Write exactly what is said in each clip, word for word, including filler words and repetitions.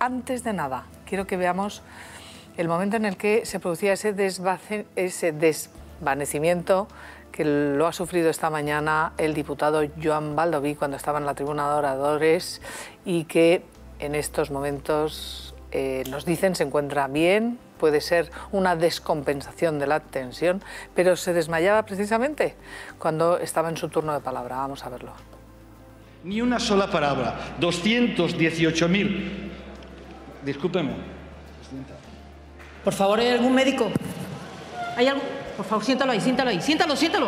antes de nada, quiero que veamos el momento en el que se producía ese, desvace, ese desvanecimiento que lo ha sufrido esta mañana el diputado Joan Baldoví cuando estaba en la tribuna de oradores y que en estos momentos eh, nos dicen se encuentra bien, puede ser una descompensación de la tensión, pero se desmayaba precisamente cuando estaba en su turno de palabra. Vamos a verlo. Ni una sola palabra. doscientos dieciocho mil. Discúlpeme, presidenta. Por favor, ¿hay algún médico? ¿Hay algún? Por favor, siéntalo ahí, siéntalo ahí. Siéntalo, siéntalo.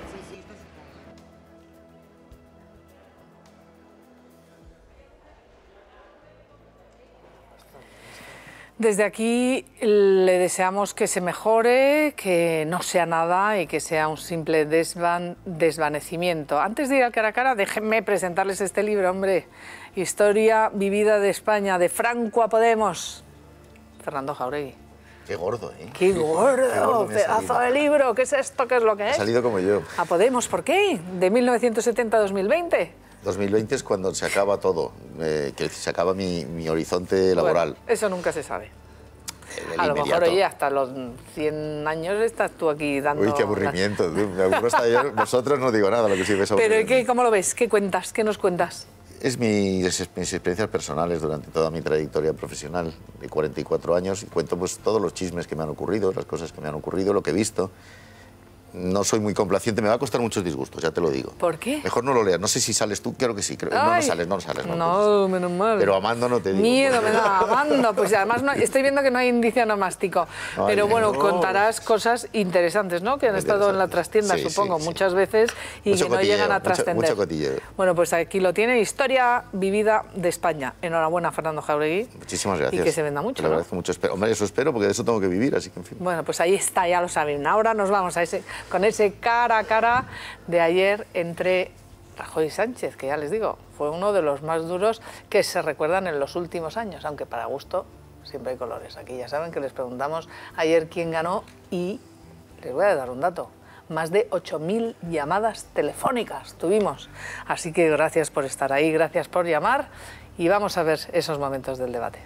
Desde aquí le deseamos que se mejore, que no sea nada y que sea un simple desvan, desvanecimiento. Antes de ir al cara a cara, déjenme presentarles este libro, hombre. Historia vivida de España, de Franco a Podemos. Fernando Jáuregui. Qué gordo, ¿eh? ¡Qué gordo! Qué gordo pedazo de libro. ¿Qué es esto? ¿Qué es lo que es? Ha salido como yo. A Podemos, ¿por qué? ¿De mil novecientos setenta a dos mil veinte? dos mil veinte es cuando se acaba todo, eh, que se acaba mi, mi horizonte laboral. Bueno, eso nunca se sabe. El, el a lo inmediato. mejor, oye, hasta los cien años estás tú aquí dando... Uy, qué aburrimiento. Una... Me aburro hasta ayer. Vosotros no digo nada, lo que sí ves. Pero ¿qué, ¿cómo lo ves? ¿Qué cuentas? ¿Qué nos cuentas? Es mis, mis experiencias personales durante toda mi trayectoria profesional de cuarenta y cuatro años y cuento pues todos los chismes que me han ocurrido, las cosas que me han ocurrido, lo que he visto. No soy muy complaciente, me va a costar muchos disgustos, ya te lo digo. ¿Por qué? Mejor no lo leas, no sé si sales tú, creo que sí. Creo... No, no sales, no sales. No, no pues... menos mal. Pero amando no te digo. Miedo me da, amando. Pues además no, estoy viendo que no hay indicio nomástico. Ay, pero bueno, no. Contarás cosas interesantes, ¿no? Que han estado en la trastienda, sí, supongo, sí, muchas sí. veces y mucho que no llegan a trascender. Mucho, mucho cotilleo. Bueno, pues aquí lo tiene, Historia vivida de España. Enhorabuena, Fernando Jáuregui. Muchísimas gracias. Y que se venda mucho, Te lo agradezco ¿no? mucho. Espero, hombre, eso espero, porque de eso tengo que vivir, así que en fin. Bueno, pues ahí está, ya lo saben. Ahora nos vamos a ese, con ese cara a cara de ayer entre Rajoy y Sánchez, que ya les digo, fue uno de los más duros que se recuerdan en los últimos años, aunque para gusto siempre hay colores. Aquí ya saben que les preguntamos ayer quién ganó y les voy a dar un dato. Más de ocho mil llamadas telefónicas tuvimos. Así que gracias por estar ahí, gracias por llamar y vamos a ver esos momentos del debate.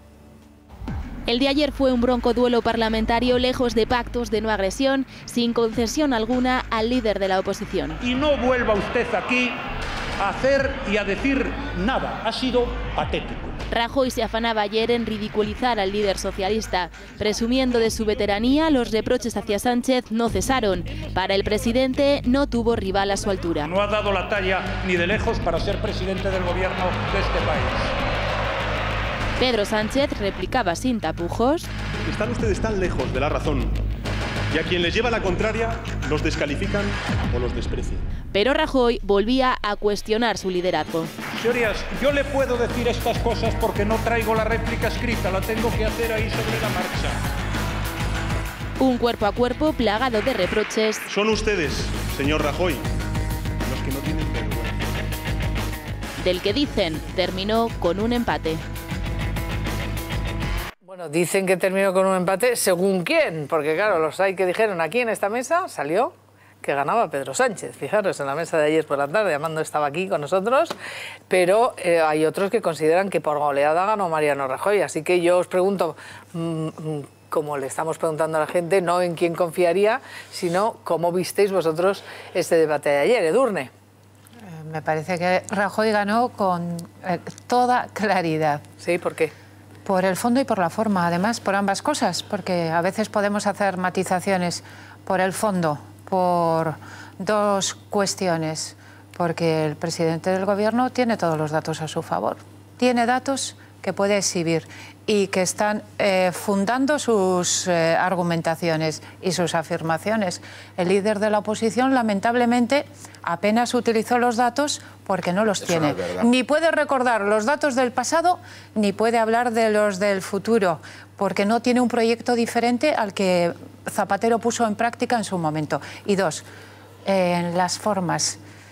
El de ayer fue un bronco duelo parlamentario lejos de pactos de no agresión, sin concesión alguna al líder de la oposición. Y no vuelva usted aquí a hacer y a decir nada. Ha sido patético. Rajoy se afanaba ayer en ridiculizar al líder socialista. Presumiendo de su veteranía, los reproches hacia Sánchez no cesaron. Para el presidente no tuvo rival a su altura. No ha dado la talla ni de lejos para ser presidente del gobierno de este país. Pedro Sánchez replicaba sin tapujos. Están ustedes tan lejos de la razón y a quien les lleva la contraria los descalifican o los desprecian. Pero Rajoy volvía a cuestionar su liderazgo. Señorías, yo le puedo decir estas cosas porque no traigo la réplica escrita, la tengo que hacer ahí sobre la marcha. Un cuerpo a cuerpo plagado de reproches. Son ustedes, señor Rajoy, los que no tienen vergüenza. Del que dicen terminó con un empate. Bueno, dicen que terminó con un empate, ¿según quién? Porque claro, los hay que dijeron aquí en esta mesa, salió que ganaba Pedro Sánchez. Fijaros, en la mesa de ayer por la tarde, Amando estaba aquí con nosotros, pero eh, hay otros que consideran que por goleada ganó Mariano Rajoy. Así que yo os pregunto, mmm, como le estamos preguntando a la gente, no en quién confiaría, sino cómo visteis vosotros este debate de ayer, Edurne. Eh, me parece que Rajoy ganó con eh, toda claridad. ¿Sí? ¿Por qué? Por el fondo y por la forma, además, por ambas cosas, porque a veces podemos hacer matizaciones por el fondo, por dos cuestiones, porque el presidente del gobierno tiene todos los datos a su favor, tiene datos que puede exhibir y que están eh, fundando sus eh, argumentaciones y sus afirmaciones. El líder de la oposición, lamentablemente, apenas utilizó los datos porque no los Eso tiene. no es verdad. Ni puede recordar los datos del pasado, ni puede hablar de los del futuro, porque no tiene un proyecto diferente al que Zapatero puso en práctica en su momento. Y dos, eh, en las formas.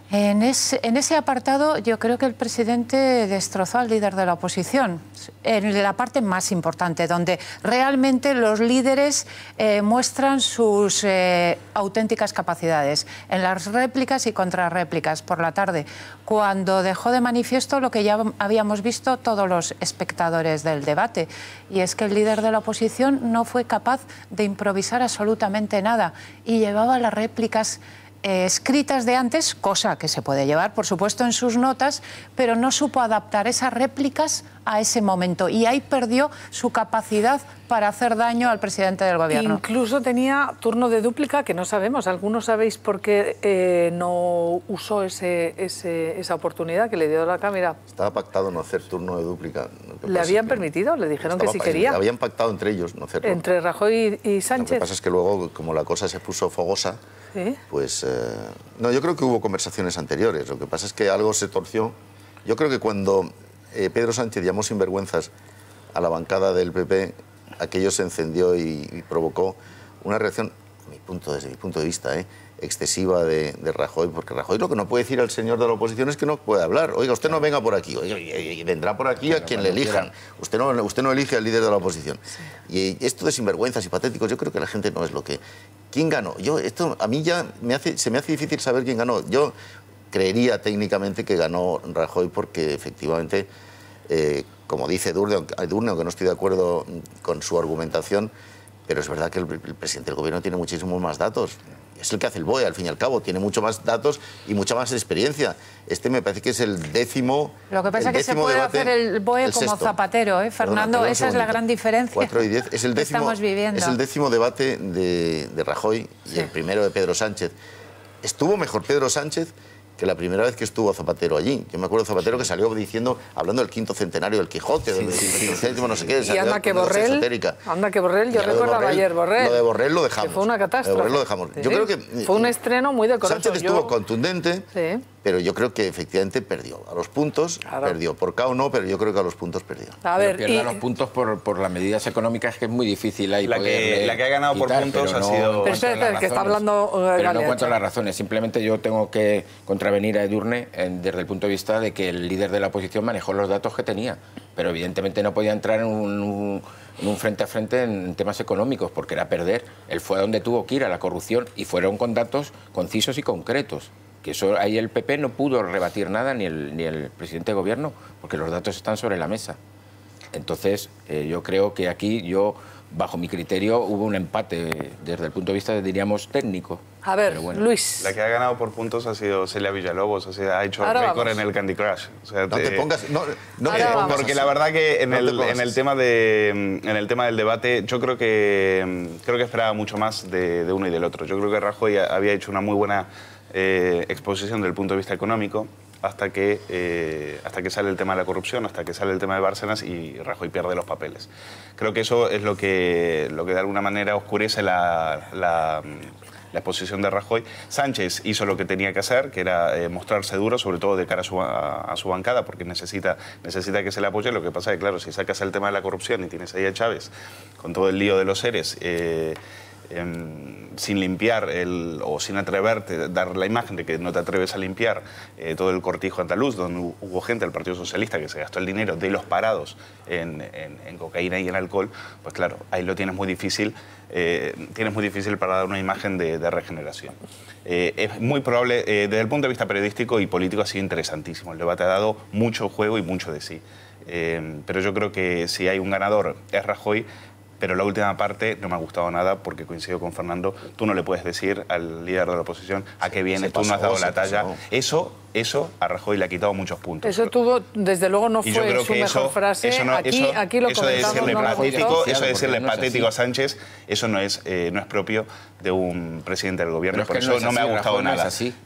En ese, en ese apartado yo creo que el presidente destrozó al líder de la oposición, en la parte más importante, donde realmente los líderes eh, muestran sus eh, auténticas capacidades, en las réplicas y contrarréplicas por la tarde, cuando dejó de manifiesto lo que ya habíamos visto todos los espectadores del debate, y es que el líder de la oposición no fue capaz de improvisar absolutamente nada y llevaba las réplicas Eh, escritas de antes, cosa que se puede llevar, por supuesto, en sus notas, pero no supo adaptar esas réplicas a ese momento y ahí perdió su capacidad para hacer daño al presidente del gobierno. Incluso tenía turno de dúplica, que no sabemos. ¿Algunos sabéis por qué eh, no usó ese, ese, esa oportunidad que le dio la Cámara? Estaba pactado no hacer turno de dúplica. ¿Le habían permitido? ¿Le dijeron que sí quería? Habían pactado entre ellos no hacerlo. ¿Entre Rajoy y Sánchez? Lo que pasa es que luego, como la cosa se puso fogosa, ¿sí? pues... Eh, no, yo creo que hubo conversaciones anteriores. Lo que pasa es que algo se torció. Yo creo que cuando eh, Pedro Sánchez llamó sinvergüenzas a la bancada del P P, aquello se encendió y, y provocó una reacción, a mi punto, desde mi punto de vista, ¿eh? excesiva de, de Rajoy, porque Rajoy lo que no puede decir al señor de la oposición es que no puede hablar. Oiga, usted no venga por aquí, oiga, y vendrá por aquí a quien le elijan. Usted no, usted no elige al líder de la oposición. Sí. Y esto de sinvergüenzas y patéticos, yo creo que la gente no es lo que... ¿Quién ganó? Yo, esto a mí ya me hace, se me hace difícil saber quién ganó. Yo creería técnicamente que ganó Rajoy porque efectivamente, eh, como dice Edurne, aunque no estoy de acuerdo con su argumentación, pero es verdad que el, el presidente del gobierno tiene muchísimos más datos. Es el que hace el B O E, al fin y al cabo. Tiene mucho más datos y mucha más experiencia. Este me parece que es el décimo. Lo que pasa es que se puede debate, hacer el B O E el como sexto. Zapatero, ¿eh, Fernando? Perdona, perdona, esa es la gran diferencia. cuatro y diez. Es el décimo, estamos viviendo. Es el décimo debate de, de Rajoy sí. y el primero de Pedro Sánchez. Estuvo mejor Pedro Sánchez que la primera vez que estuvo Zapatero allí. Yo me acuerdo de Zapatero sí. que salió diciendo, hablando del quinto centenario del Quijote, sí, del sí, céntimo, no sé qué. Y anda que Borrell, anda que Borrell, yo recordaba ayer Borrell. Lo de Borrell lo dejamos. Que fue una catástrofe. Lo de Borrell lo dejamos. Sí, yo sí. creo que... Fue un estreno muy decoroso. Sánchez yo... estuvo contundente, sí. pero yo creo que efectivamente perdió. A los puntos claro. perdió. Por K o no, pero yo creo que a los puntos perdió. A ver, pierde y... los puntos por, por las medidas económicas, que es muy difícil ahí la poder que, la que ha ganado quitar, por puntos ha no, sido... Pero espera, el que está hablando... Uh, pero no cuento las razones. Simplemente yo tengo que contravenir a Edurne en, desde el punto de vista de que el líder de la oposición manejó los datos que tenía, pero evidentemente no podía entrar en un, un, en un frente a frente en temas económicos, porque era perder. Él fue a donde tuvo que ir, a la corrupción, y fueron con datos concisos y concretos. Que eso, ahí el P P no pudo rebatir nada, ni el, ni el presidente de gobierno, porque los datos están sobre la mesa. Entonces, eh, yo creo que aquí, yo, bajo mi criterio, hubo un empate desde el punto de vista, diríamos, técnico. A ver, bueno. Luis. La que ha ganado por puntos ha sido Celia Villalobos, o sea, ha hecho récord en el Candy Crush. O sea, no te, te pongas... No, no te pongas porque así. La verdad que en, no el, en, el tema de, en el tema del debate, yo creo que, creo que esperaba mucho más de, de uno y del otro. Yo creo que Rajoy había hecho una muy buena eh, exposición desde el punto de vista económico, hasta que, eh, hasta que sale el tema de la corrupción, hasta que sale el tema de Bárcenas y Rajoy pierde los papeles. Creo que eso es lo que, lo que de alguna manera oscurece la, la, la exposición de Rajoy. Sánchez hizo lo que tenía que hacer, que era eh, mostrarse duro, sobre todo de cara a su, a, a su bancada, porque necesita, necesita que se le apoye. Lo que pasa es que, claro, si sacas el tema de la corrupción y tienes ahí a Chávez con todo el lío de los seres... Eh, Eh, sin limpiar el, o sin atreverte a dar la imagen de que no te atreves a limpiar eh, todo el cortijo andaluz, donde hubo gente del Partido Socialista que se gastó el dinero de los parados en, en, en cocaína y en alcohol, pues claro, ahí lo tienes muy difícil, eh, tienes muy difícil para dar una imagen de, de regeneración. Eh, es muy probable, eh, desde el punto de vista periodístico y político ha sido interesantísimo, el debate ha dado mucho juego y mucho de sí, eh, pero yo creo que si hay un ganador es Rajoy. Pero la última parte no me ha gustado nada porque coincido con Fernando, tú no le puedes decir al líder de la oposición a qué viene, tú no has dado la talla. Eso, eso a Rajoy le ha quitado muchos puntos. Eso tuvo, desde luego no fue su mejor eso, frase. Eso no, aquí, eso, aquí lo eso de decirle no patético, eso de decirle no patético a Sánchez, eso no es, eh, no es propio de un presidente del gobierno. Por eso no, no me ha gustado nada. No si,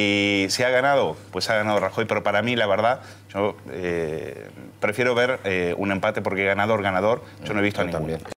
si ha ganado, pues ha ganado Rajoy, pero para mí, la verdad, yo eh, prefiero ver eh, un empate porque ganador, ganador, yo no he visto a ninguno.